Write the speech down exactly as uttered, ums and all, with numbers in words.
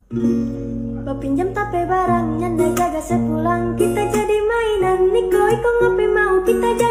Pinjam tape barangnya, jaga sepulang kita jadi mainan. Niko iko ngopi mau kita jadi